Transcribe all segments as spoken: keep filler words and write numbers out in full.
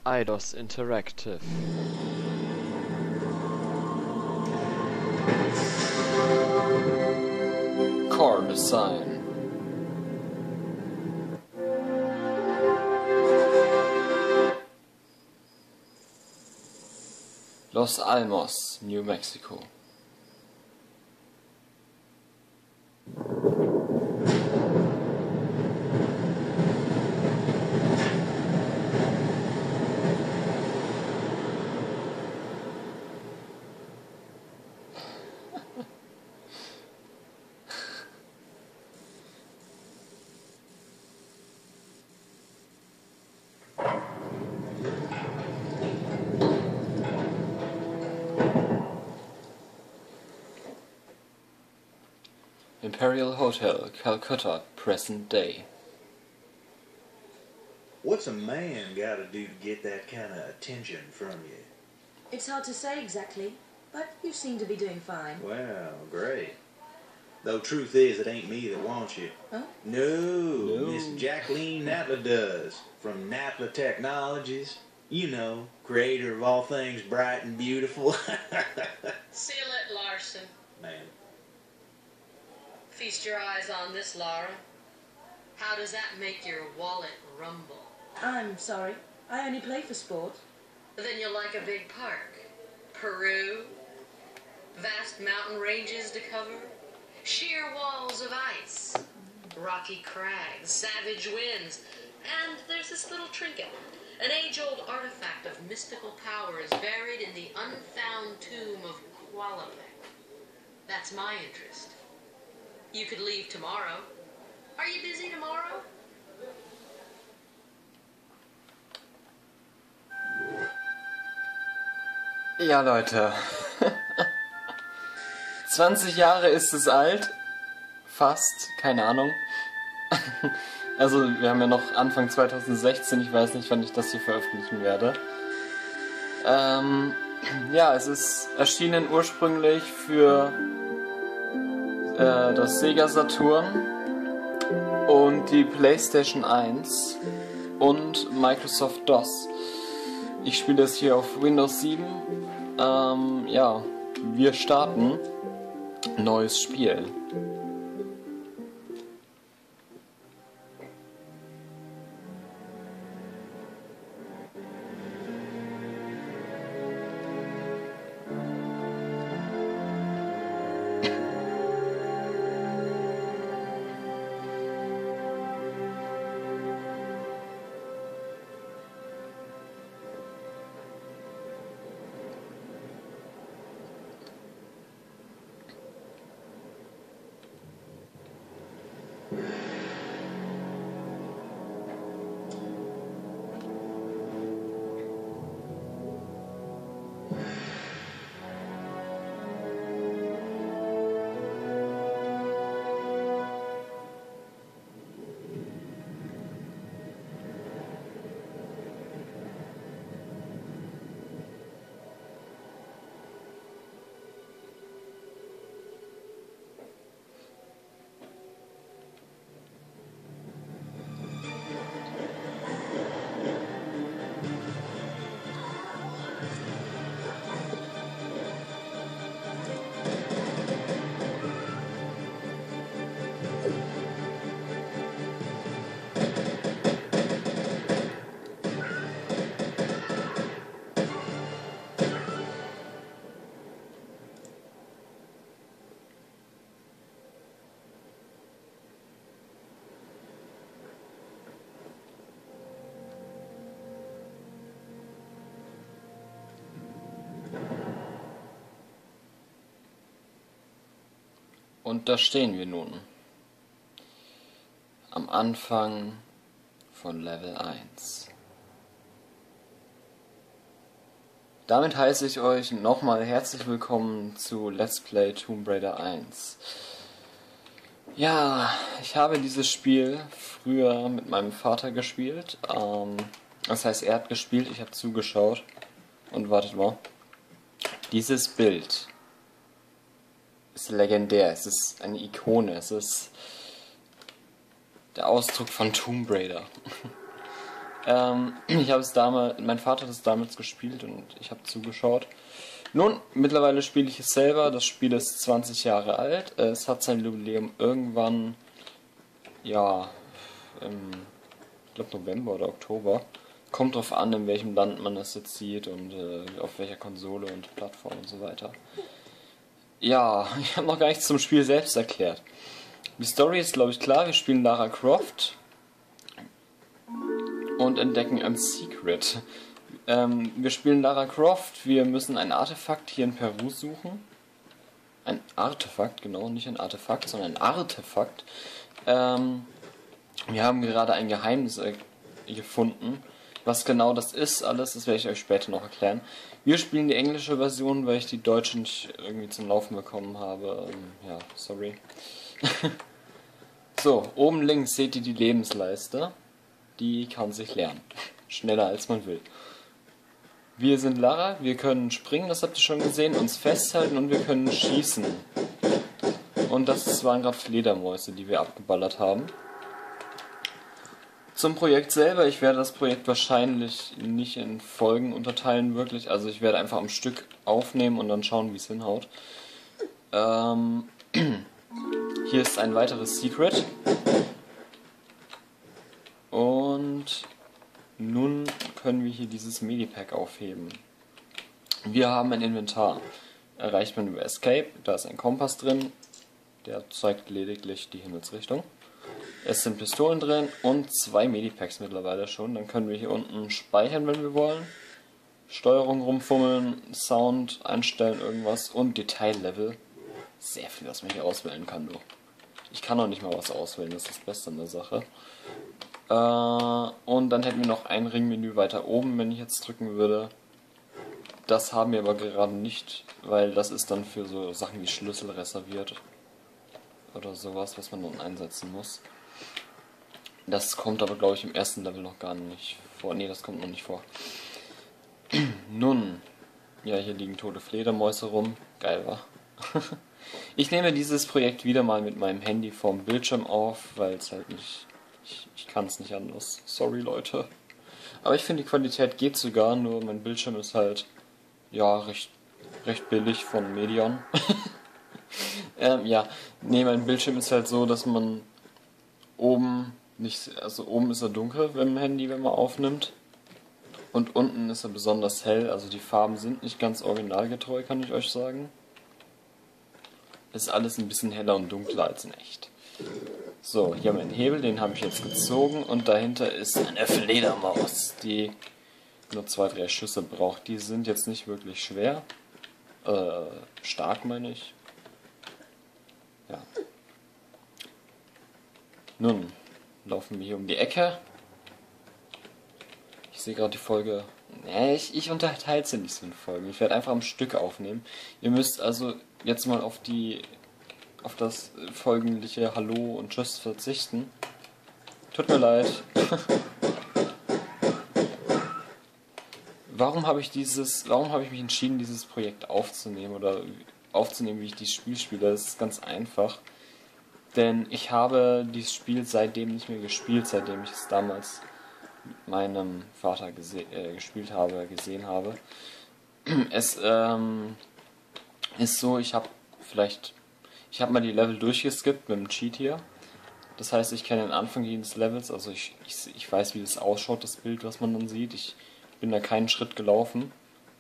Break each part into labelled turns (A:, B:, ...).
A: Eidos Interactive. Core Design. Los Alamos, New Mexico. Imperial Hotel, Calcutta, present day.
B: What's a man gotta do to get that kind of attention from you?
C: It's hard to say exactly, but you seem to be doing fine.
B: Well, great. Though truth is, it ain't me that wants you.
C: Huh?
B: No,
A: No.
B: Miss Jacqueline Natla does. From Natla Technologies. You know, creator of all things bright and beautiful.
D: Seal it, Larson.
B: Man.
D: Feast your eyes on this, Laura. How does that make your wallet rumble?
C: I'm sorry. I only play for sport.
D: Then you'll like a big park. Peru, vast mountain ranges to cover, sheer walls of ice, rocky crags, savage winds, and there's this little trinket, an age-old artifact of mystical powers buried in the unfound tomb of Qualopec. That's my interest. You could leave tomorrow. Are you busy tomorrow?
A: Ja, Leute. zwanzig Jahre ist es alt. Fast. Keine Ahnung. Also, wir haben ja noch Anfang zweitausendsechzehn. Ich weiß nicht, wann ich das hier veröffentlichen werde. Ähm, ja, es ist erschienen ursprünglich für äh, das Sega Saturn und die PlayStation eins und Microsoft DOS. Ich spiele das hier auf Windows sieben. Ähm, ja, wir starten. Neues Spiel. Und da stehen wir nun. Am Anfang von Level eins. Damit heiße ich euch nochmal herzlich willkommen zu Let's Play Tomb Raider eins. Ja, ich habe dieses Spiel früher mit meinem Vater gespielt. Ähm, das heißt, er hat gespielt, ich habe zugeschaut. Und wartet mal. Dieses Bild ist legendär, es ist eine Ikone, es ist der Ausdruck von Tomb Raider. Ähm, ich habe es damals, mein Vater hat es damals gespielt und ich habe zugeschaut. Nun, mittlerweile spiele ich es selber. Das Spiel ist zwanzig Jahre alt. Es hat sein Jubiläum irgendwann, ja, im, ich glaube November oder Oktober. Kommt drauf an, in welchem Land man es jetzt sieht und äh, auf welcher Konsole und Plattform und so weiter. Ja, ich habe noch gar nichts zum Spiel selbst erklärt. Die Story ist, glaube ich, klar. Wir spielen Lara Croft und entdecken ein Secret. Ähm, wir spielen Lara Croft, wir müssen ein Artefakt hier in Peru suchen. Ein Artefakt, genau, nicht ein Artefakt, sondern ein Artefakt. Ähm, wir haben gerade ein Geheimnis äh, gefunden. Was genau das ist, alles, das werde ich euch später noch erklären. Wir spielen die englische Version, weil ich die deutsche nicht irgendwie zum Laufen bekommen habe. Ähm, ja, sorry. So, oben links seht ihr die Lebensleiste. Die kann sich lernen. Schneller als man will. Wir sind Lara, wir können springen, das habt ihr schon gesehen, uns festhalten und wir können schießen. Und das waren gerade Fledermäuse, die wir abgeballert haben. Zum Projekt selber, ich werde das Projekt wahrscheinlich nicht in Folgen unterteilen, wirklich. Also ich werde einfach am Stück aufnehmen und dann schauen, wie es hinhaut. Ähm, hier ist ein weiteres Secret. Und nun können wir hier dieses Medipack aufheben. Wir haben ein Inventar. Erreicht man über Escape, da ist ein Kompass drin. Der zeigt lediglich die Himmelsrichtung. Es sind Pistolen drin und zwei Medipacks mittlerweile schon. Dann können wir hier unten speichern, wenn wir wollen. Steuerung rumfummeln, Sound einstellen, irgendwas und Detaillevel. Sehr viel, was man hier auswählen kann, du. Ich kann auch nicht mal was auswählen, das ist das Beste an der Sache. Äh, und dann hätten wir noch ein Ringmenü weiter oben, wenn ich jetzt drücken würde. Das haben wir aber gerade nicht, weil das ist dann für so Sachen wie Schlüssel reserviert. Oder sowas, was man dann einsetzen muss. Das kommt aber, glaube ich, im ersten Level noch gar nicht vor. Ne, das kommt noch nicht vor. Nun, ja, hier liegen tote Fledermäuse rum. Geil, wa? Ich nehme dieses Projekt wieder mal mit meinem Handy vorm Bildschirm auf, weil es halt nicht... Ich, ich kann es nicht anders. Sorry, Leute. Aber ich finde, die Qualität geht sogar, nur mein Bildschirm ist halt, ja, recht, recht billig von Medion. ähm, ja, nee, mein Bildschirm ist halt so, dass man oben nicht, also oben ist er dunkel beim Handy, wenn man aufnimmt. Und unten ist er besonders hell, also die Farben sind nicht ganz originalgetreu, kann ich euch sagen. Ist alles ein bisschen heller und dunkler als in echt. So, hier haben wir einen Hebel, den habe ich jetzt gezogen und dahinter ist eine Fledermaus, die nur zwei, drei Schüsse braucht. Die sind jetzt nicht wirklich schwer. Äh, stark meine ich. Ja. Nun laufen wir hier um die Ecke. Ich sehe gerade die Folge. Nee, ich, ich unterteile sie nicht so in Folgen. Ich werde einfach am Stück aufnehmen. Ihr müsst also jetzt mal auf die auf das folgliche Hallo und Tschüss verzichten. Tut mir leid. Warum habe ich dieses, warum habe ich mich entschieden, dieses Projekt aufzunehmen oder aufzunehmen, wie ich dieses Spiel spiele? Das ist ganz einfach. Denn ich habe dieses Spiel seitdem nicht mehr gespielt, seitdem ich es damals mit meinem Vater äh, gespielt habe, gesehen habe. Es ähm, ist so, ich habe vielleicht, ich habe mal die Level durchgeskippt mit dem Cheat hier. Das heißt, ich kenne den Anfang jedes Levels, also ich, ich, ich weiß, wie das ausschaut, das Bild, was man dann sieht. Ich bin da keinen Schritt gelaufen.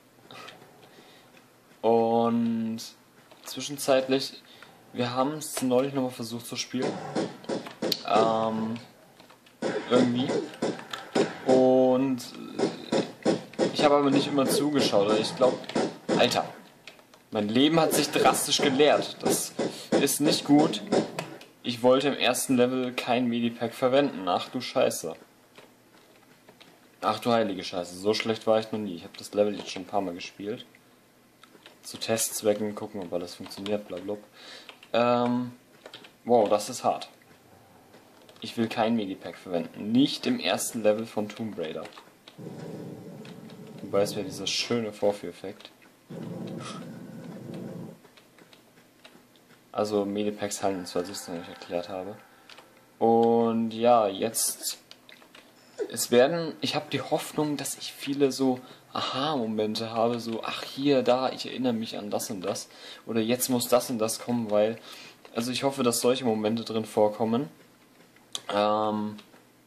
A: Und zwischenzeitlich, wir haben es neulich nochmal versucht zu spielen. Ähm, irgendwie. Und ich habe aber nicht immer zugeschaut. Ich glaube, Alter, mein Leben hat sich drastisch geleert. Das ist nicht gut. Ich wollte im ersten Level kein Medipack verwenden. Ach du Scheiße. Ach du heilige Scheiße. So schlecht war ich noch nie. Ich habe das Level jetzt schon ein paar Mal gespielt. Zu Testzwecken, gucken, ob alles funktioniert, blablabla. Ähm, wow, das ist hart. Ich will kein Medipack verwenden. Nicht im ersten Level von Tomb Raider. Wobei es wäre dieser schöne Vorführeffekt. Also Medipacks halten uns, was ich es noch nicht erklärt habe. Und ja, jetzt es werden, ich habe die Hoffnung, dass ich viele so Aha-Momente habe, so, ach hier, da, ich erinnere mich an das und das. Oder jetzt muss das und das kommen, weil, also ich hoffe, dass solche Momente drin vorkommen. Ähm,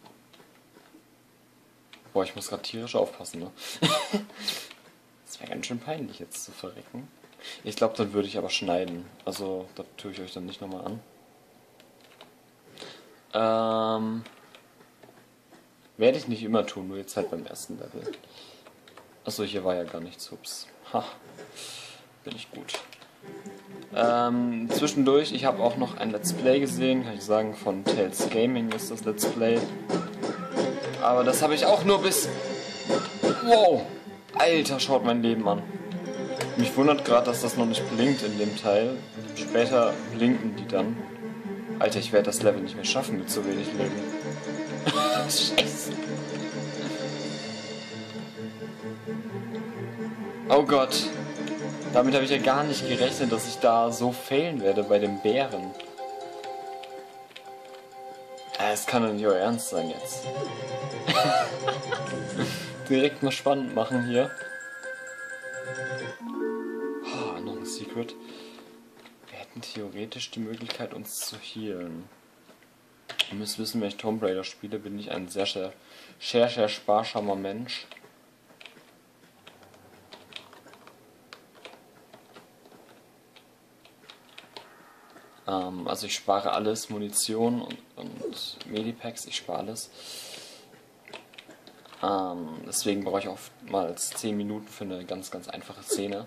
A: boah, ich muss gerade tierisch aufpassen, ne? Das wäre ganz schön peinlich jetzt zu verrecken. Ich glaube, dann würde ich aber schneiden. Also, das tue ich euch dann nicht nochmal an. Ähm, werde ich nicht immer tun, nur jetzt halt beim ersten Level. Achso, hier war ja gar nichts. Ups. Ha. Bin ich gut. Ähm, zwischendurch, ich habe auch noch ein Let's Play gesehen, kann ich sagen, von Tales Gaming ist das Let's Play. Aber das habe ich auch nur bis... Wow! Alter, schaut mein Leben an. Mich wundert gerade, dass das noch nicht blinkt in dem Teil. Später blinken die dann. Alter, ich werde das Level nicht mehr schaffen mit so wenig Leben. Scheiße. Oh Gott. Damit habe ich ja gar nicht gerechnet, dass ich da so failen werde bei dem Bären. Es kann doch nicht euer Ernst sein jetzt. Direkt mal spannend machen hier. Oh, noch ein Secret. Wir hätten theoretisch die Möglichkeit, uns zu healen. Ihr müsst wissen, wenn ich Tomb Raider spiele, bin ich ein sehr, sehr, sehr, sehr sparsamer Mensch. Ähm, also ich spare alles, Munition und, und Medipacks, ich spare alles. Ähm, deswegen brauche ich oftmals zehn Minuten für eine ganz, ganz einfache Szene.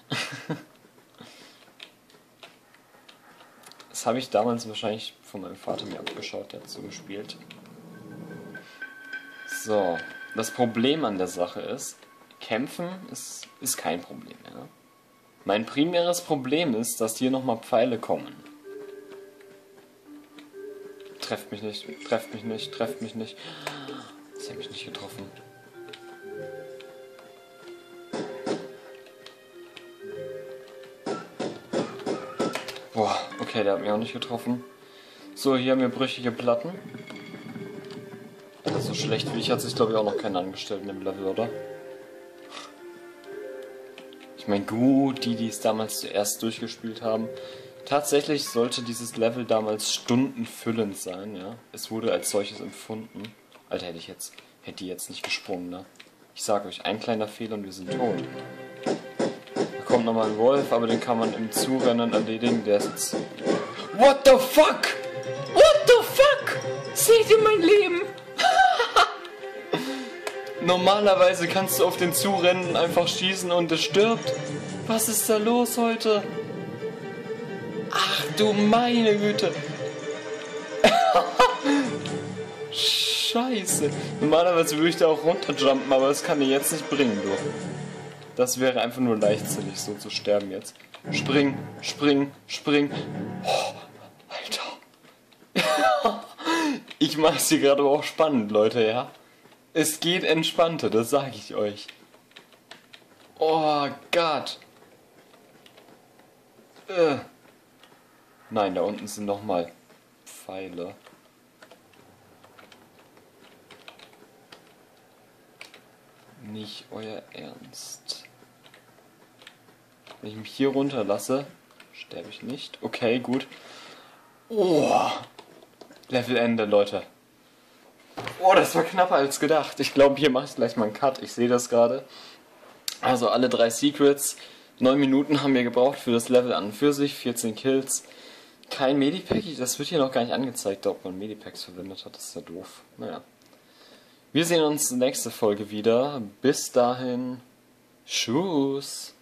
A: Das habe ich damals wahrscheinlich von meinem Vater mir abgeschaut, der hat so gespielt. So, das Problem an der Sache ist, kämpfen ist, ist kein Problem mehr. Mein primäres Problem ist, dass hier nochmal Pfeile kommen. Trefft mich nicht, trefft mich nicht, trefft mich nicht. Sie haben mich nicht getroffen. Boah, okay, der hat mich auch nicht getroffen. So, hier haben wir brüchige Platten. Also schlecht wie ich hat sich, glaube ich, auch noch keiner angestellt in dem Level, oder? Ich meine, gut, die, die es damals zuerst durchgespielt haben. Tatsächlich sollte dieses Level damals stundenfüllend sein, ja. Es wurde als solches empfunden. Alter, hätte ich jetzt, hätte die jetzt nicht gesprungen, ne? Ich sage euch, ein kleiner Fehler und wir sind tot. Da kommt nochmal ein Wolf, aber den kann man im Zurennen erledigen, der ist jetzt... What the fuck? What the fuck? Seht ihr mein Leben? Normalerweise kannst du auf den Zurennen einfach schießen und es stirbt. Was ist da los heute? Ach du meine Güte. Scheiße. Normalerweise würde ich da auch runterjumpen, aber das kann ich jetzt nicht bringen, du. Das wäre einfach nur leichtsinnig, so zu sterben jetzt. Spring, spring, spring. Oh, Alter. Ich mache es hier gerade auch spannend, Leute, ja. Es geht entspannter, das sage ich euch. Oh Gott. Äh. Nein, da unten sind nochmal Pfeile. Nicht euer Ernst. Wenn ich mich hier runterlasse, sterbe ich nicht. Okay, gut. Oh. Levelende, Leute. Oh, das war knapper als gedacht. Ich glaube, hier mache ich gleich mal einen Cut. Ich sehe das gerade. Also alle drei Secrets. neun Minuten haben wir gebraucht für das Level an und für sich. vierzehn Kills. Kein Medipack. Das wird hier noch gar nicht angezeigt, ob man Medipacks verwendet hat. Das ist ja doof. Naja. Wir sehen uns nächste Folge wieder. Bis dahin. Tschüss.